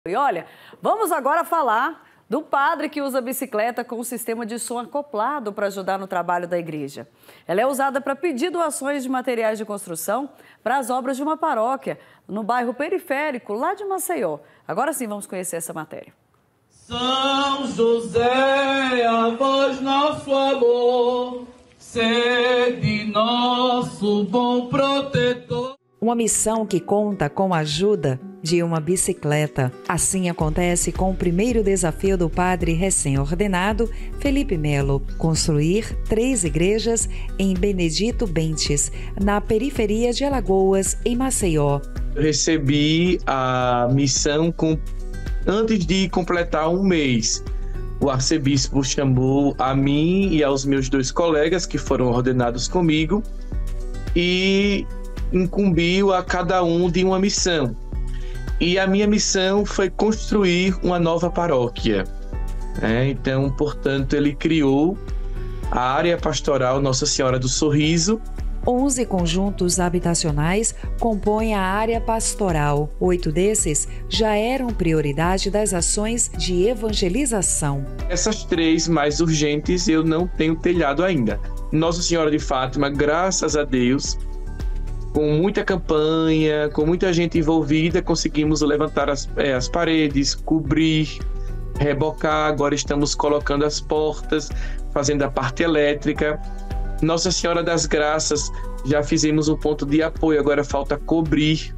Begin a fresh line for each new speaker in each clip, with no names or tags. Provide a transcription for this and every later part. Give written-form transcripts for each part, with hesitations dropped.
E olha, vamos agora falar do padre que usa a bicicleta com um sistema de som acoplado para ajudar no trabalho da igreja. Ela é usada para pedir doações de materiais de construção para as obras de uma paróquia no bairro periférico, lá de Maceió. Agora sim, vamos conhecer essa matéria.
São José, a vós nosso amor, sede nosso bom protetor.
Uma missão que conta com a ajuda de uma bicicleta. Assim acontece com o primeiro desafio do padre recém-ordenado, Felipe Melo: construir 3 igrejas em Benedito Bentes, na periferia de Alagoas, em Maceió.
Eu recebi a missão antes de completar um mês. O arcebispo chamou a mim e aos meus 2 colegas que foram ordenados comigo e incumbiu a cada um de uma missão. E a minha missão foi construir uma nova paróquia. Então, portanto, ele criou a área pastoral Nossa Senhora do Sorriso.
11 conjuntos habitacionais compõem a área pastoral. 8 desses já eram prioridade das ações de evangelização.
Essas 3 mais urgentes eu não tenho telhado ainda. Nossa Senhora de Fátima, graças a Deus, com muita campanha, com muita gente envolvida, conseguimos levantar as paredes, cobrir, rebocar. Agora estamos colocando as portas, fazendo a parte elétrica. Nossa Senhora das Graças, já fizemos um ponto de apoio, agora falta cobrir.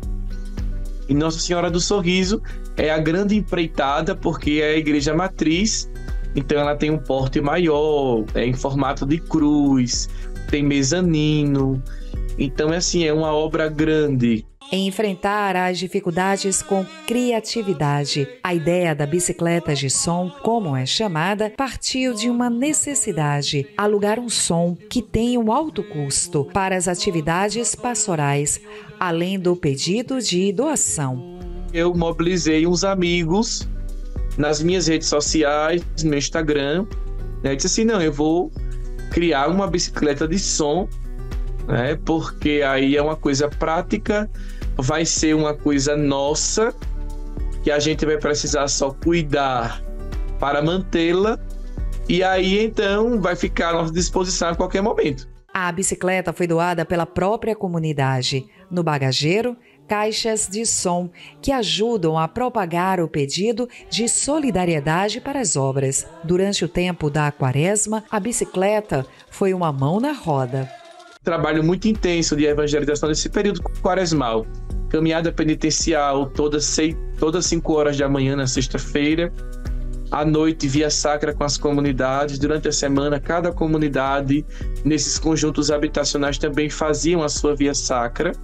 E Nossa Senhora do Sorriso é a grande empreitada, porque é a igreja matriz, então ela tem um porte maior, em formato de cruz, tem mezanino. Então, é uma obra grande.
Enfrentar as dificuldades com criatividade. A ideia da bicicleta de som, como é chamada, partiu de uma necessidade: alugar um som que tenha um alto custo para as atividades pastorais, além do pedido de doação.
Eu mobilizei uns amigos nas minhas redes sociais, no meu Instagram, disse assim: não, eu vou criar uma bicicleta de som, porque aí é uma coisa prática, vai ser uma coisa nossa, que a gente vai precisar só cuidar para mantê-la, e aí então vai ficar à nossa disposição a qualquer momento.
A bicicleta foi doada pela própria comunidade. No bagageiro, caixas de som que ajudam a propagar o pedido de solidariedade para as obras. Durante o tempo da Quaresma, a bicicleta foi uma mão na roda.
Trabalho muito intenso de evangelização nesse período quaresmal. Caminhada penitencial todas 5 horas da manhã na sexta-feira. À noite, via sacra com as comunidades. Durante a semana, cada comunidade, nesses conjuntos habitacionais, também faziam a sua via sacra.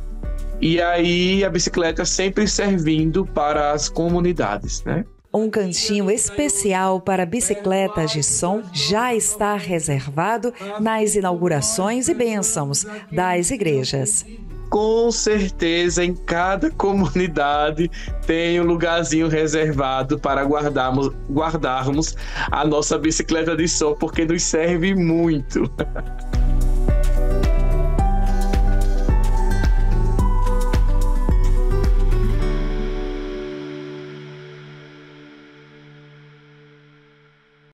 E aí, a bicicleta sempre servindo para as comunidades,
Um cantinho especial para bicicletas de som já está reservado nas inaugurações e bênçãos das igrejas.
Com certeza, em cada comunidade tem um lugarzinho reservado para guardarmos a nossa bicicleta de som, porque nos serve muito.